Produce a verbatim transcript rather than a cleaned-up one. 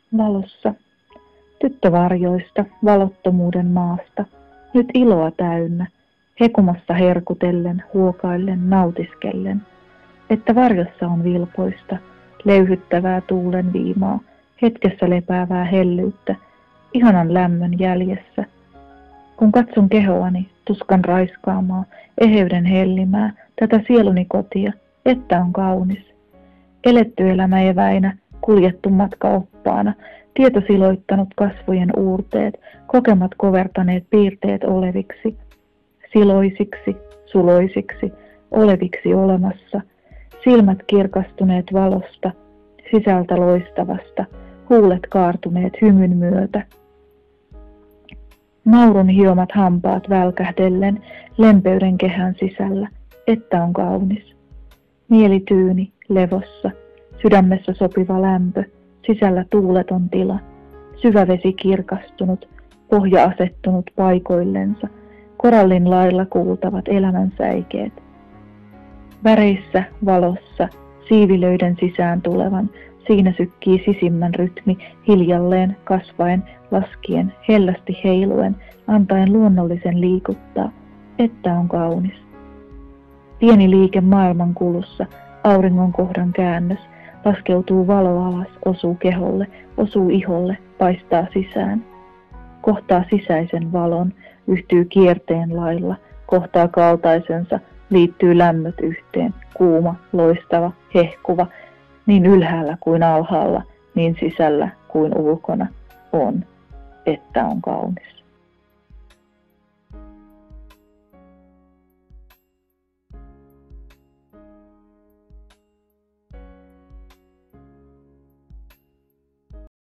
Valossa, tyttövarjoista, valottomuuden maasta, nyt iloa täynnä, hekumassa herkutellen, huokaillen, nautiskellen, että varjossa on vilpoista, leyhyttävää tuulen viimaa, hetkessä lepäävää hellyyttä, ihanan lämmön jäljessä. Kun katson kehoani, tuskan raiskaamaa, eheyden hellimää, tätä sieluni kotia, että on kaunis. Eletty elämä eväinä, kuljettu matka oppaana, tieto siloittanut kasvojen uurteet, kokemat kovertaneet piirteet oleviksi, siloisiksi, suloisiksi, oleviksi olemassa, silmät kirkastuneet valosta, sisältä loistavasta, huulet kaartuneet hymyn myötä. Naurun hiomat hampaat välkähdellen lempeyden kehän sisällä, että on kaunis. Mieli tyyni, levossa, sydämessä sopiva lämpö, sisällä tuuleton tila, syvä vesi kirkastunut, pohja asettunut paikoillensa, korallin lailla kuultavat elämän säikeet. Väreissä, valossa, siivilöiden sisään tulevan, siinä sykkii sisimmän rytmi, hiljalleen, kasvaen, laskien, hellästi heiluen, antaen luonnollisen liikuttaa, että on kaunis. Pieni liike maailman kulussa, auringon kohdan käännös, laskeutuu valo alas, osuu keholle, osuu iholle, paistaa sisään. Kohtaa sisäisen valon, yhtyy kierteen lailla, kohtaa kaltaisensa, liittyy lämmöt yhteen, kuuma, loistava, hehkuva, niin ylhäällä kuin alhaalla, niin sisällä kuin ulkona on, että on kaunis.